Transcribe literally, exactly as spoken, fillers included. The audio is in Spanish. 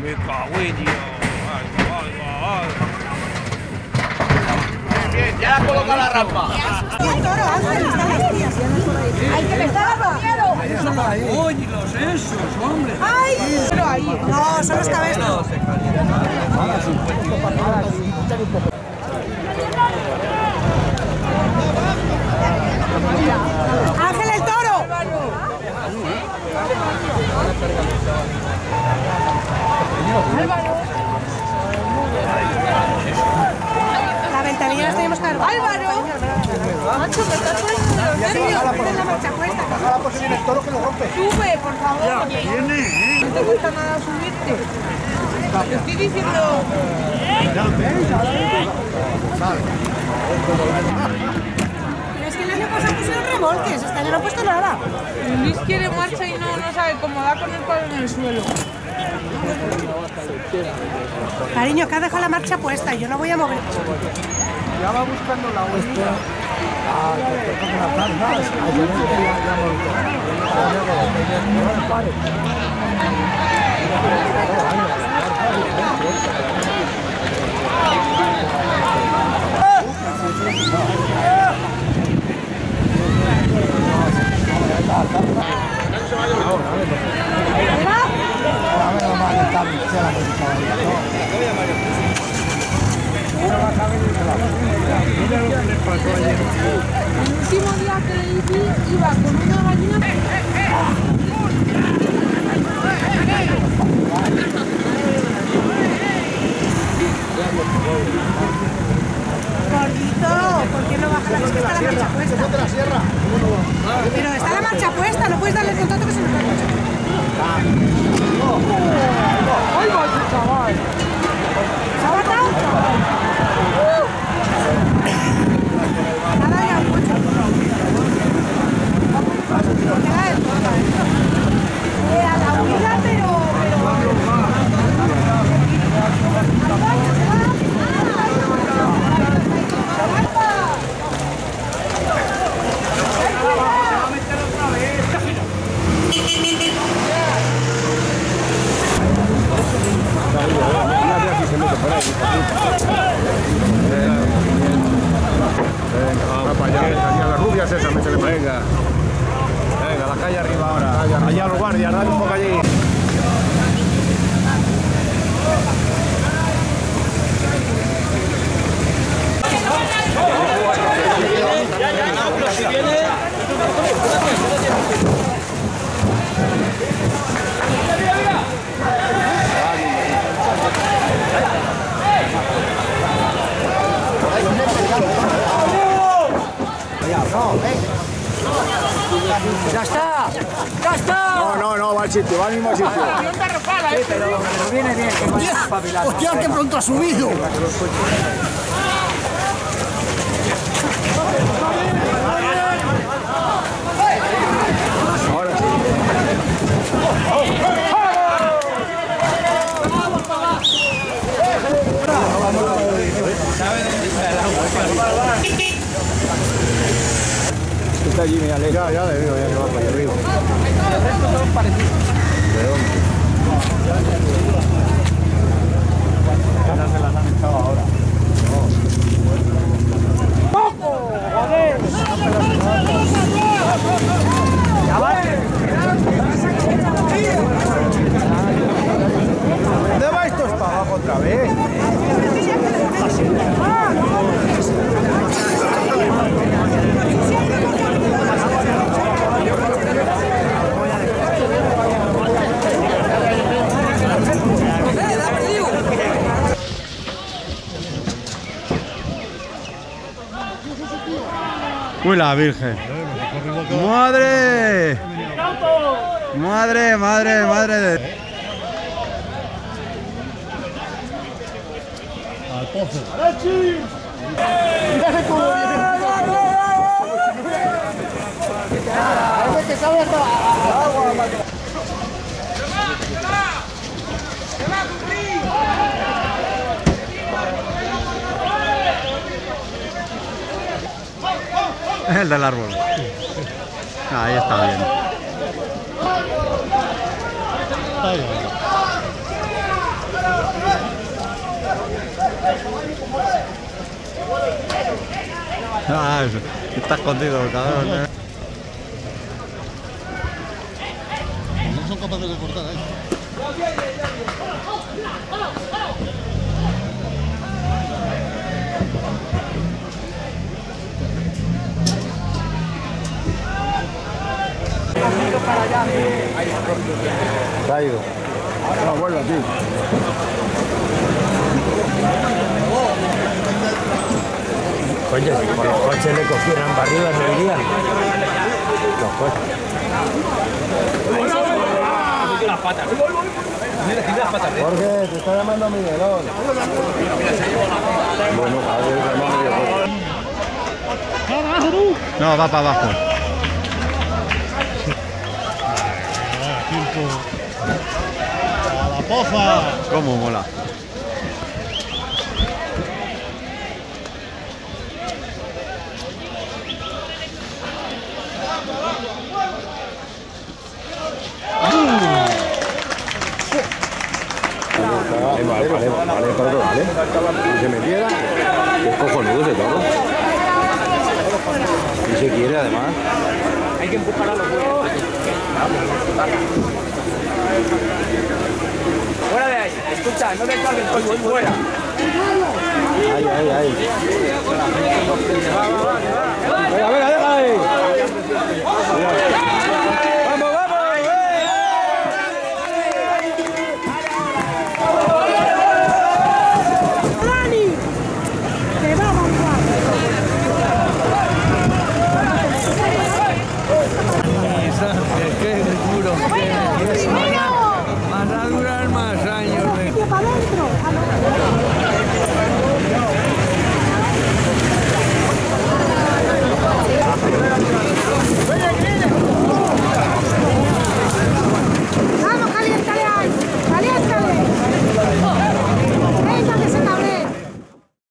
Me cago en Dios. Ay, ay, ay. Bien, ya coloca la rampa. ¡Ay, que me estaba comiendo! Oye, los esos, hombre. ¡Ay! Pero ahí. No, son los cabezos. ¡Ángel el toro! La ventanilla las tenemos que dar. ¡Álvaro! Macho, me estás poniendo de los nervios. Tienes la marcha puesta. Ojalá pues viene el toro que lo rompe. Sube, por favor. Ya viene, ¿eh? No te gusta nada subirte. Te estoy diciendo... Pero es que el año pasado pusieron remolques, este año no han puesto nada. Luis quiere marcha y no, no sabe cómo da con el palo en el suelo. Cariño, que has dejado la marcha puesta y yo no voy a mover. Ya va buscando la vuestra. Ah, que te pongan las tandas. El último día que le hice iba con una gallina. Gordito, ¿por qué no baja la que está la marcha puesta? de la sierra. Pero está la marcha puesta, no puedes darle el contacto que se nos va a marcha. ¡Ay, va ese chaval! ¿Se ha matado? Nada ya mucho. Porque da el todo, ¿eh? Eh, a la huida, pero... Venga, venga, la calle arriba ahora. Allá los guardias, dale un poco allí. ¡Ya está! ¡Ya está! No, no, no, va al sitio, va al mismo sitio. Sí, pero, pero viene bien. Que ¡hostia! ¡Hostia, qué pronto ha subido! Ahora sí. Está allí, mira, ya, ya le digo, ya que va para allá arriba. El resto todos parecidos. ¿De dónde? Ya se las han echado ahora. ¡Poco! ¡Joder! ¡Ya va! ¿Dónde va esto? Es para abajo otra vez. Uy, la Virgen. ¡Madre! ¡Madre, madre, madre! Al pozo. ¡Mira cómo viene! ¡Que sabe hasta agua! Es el del árbol. Ahí está bien. Ah, está escondido el cabrón. ¿eh? No son capaces de cortar ahí. Se ha ido. No, vuelve aquí. Oye, si por los coches le cogieran para arriba, no irían. Los coches. Jorge, te está llamando Miguelón. Bueno, a ver, llamamos Miguelón. No, va para abajo. ¡A la poza! ¿Cómo mola? Vale, vale, vale, vale, todo, vale. Si se metiera, es cojonudo ese toro. Y se quiere además. Hay que empujar a los huevos. Fuera de ahí. Escucha, no te cargues el coche, fuera. Ahí, ahí, ahí. Venga, venga,